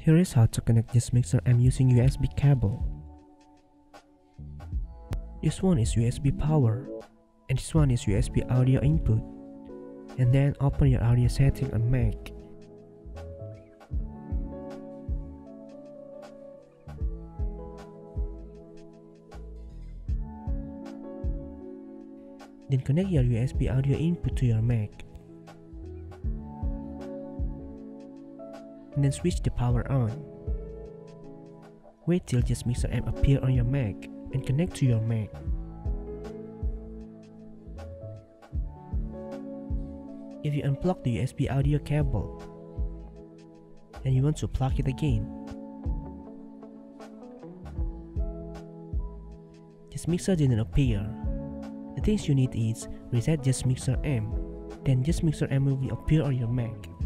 Here is how to connect this mixer M using USB cable. This one is USB power, and this one is USB audio input. And then open your audio setting on Mac. Then connect your USB audio input to your Mac. And then switch the power on. Wait till this mixer M appear on your Mac and connect to your Mac. If you unplug the USB audio cable and you want to plug it again, this mixer didn't appear. The things you need is reset this mixer M, then this mixer M will appear on your Mac.